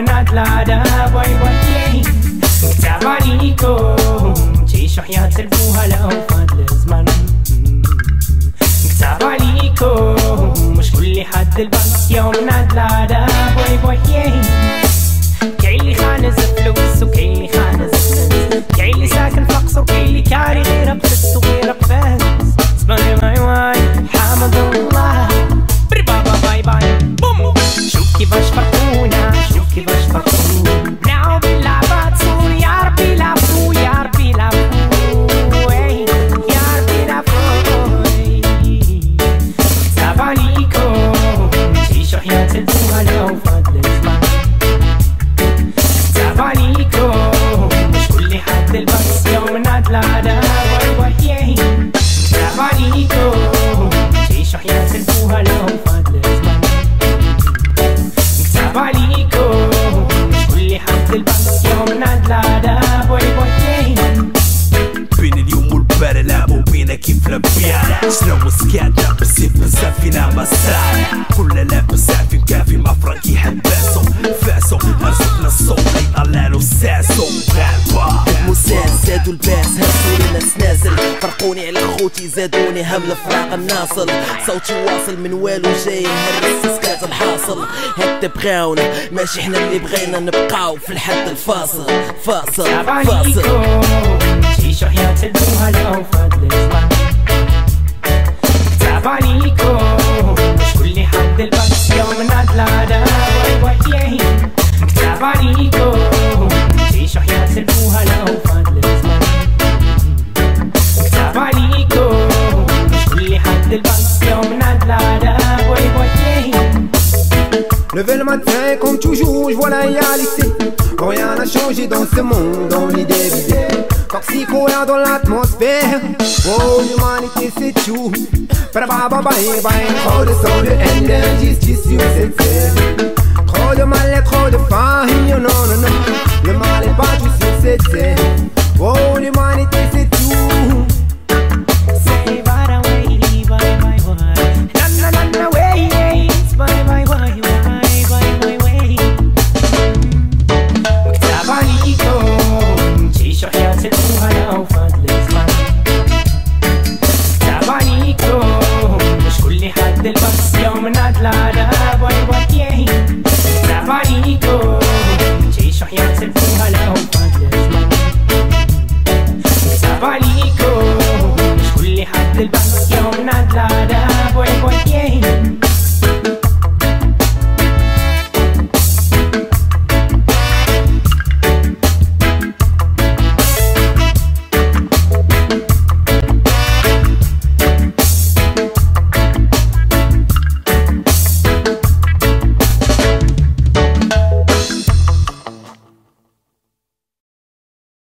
يومنا ثلاثة باي باي. كتاب عليكم تعيشوا حياة البوهلة وفات الزمان. كتاب عليكم مش كل حد البنك يومنا ثلاثة باي باي. كاين اللي خانز فلوس وكاين اللي خانز فلوس، كاين اللي ساكن في قصر وكاين اللي كاري غير بخس وغير بفاس. اسمعني ماي واي حمد الله بري بابا باي باي بوم. شوف كيفاش فرقونا شوف كيفاش فرقونا. نعم باللعبات صور يا ربي لعبوا يا ربي لعبوا يا ربي لعبوا. كتاب عليكم تعيشوا حياة البوهلة وفات الزمان. كتاب عليكم مش كل حد البس يومنا ثلاثة باي باي. كتاب عليكم تعيشوا حياة البوهلة وفات الزمان. كتاب عليكم مش كل حد البس يومنا ثلاثة باي باي. بين اليوم والبارح لعبوا بينا كيف لبيانا. شنو سكات لابس سيف بزاف فينا مسرح. كل لابس عافي كافي مع فرانكي حباسو فاسو. رزقنا الصوت يطلعلو ساسو غابة مساس زادوا الباس هزوا لنا سنازل. فرقوني على خوتي زادوني هم الفراق الناصل. صوتي واصل من والو جاي هرس سكات الحاصل. هكا بغاونا ماشي حنا اللي بغينا نبقاو في الحد الفاصل. فاصل فاصل تعيشوا حياة البوهلة وفات الزمان. كتاب عليكم مش كل حد البس يومنا ثلاثة باي باي. كتاب عليكم تعيشوا حياة البوهلة وفات الزمان. كتاب عليكم مش كل حد البس يومنا ثلاثة باي باي. Levé le matin comme toujours, je vois la réalité. Rien n'a changé dans ce monde, dans l'idée vidée. Toxico dans l'atmosphère. Oh, l'humanité c'est tout. Trop de sang, de haine, d'injustice sur cette terre. Trop de mal et trop de failles. Oh non, non, non. Le mal est partout sur cette terre. Oh,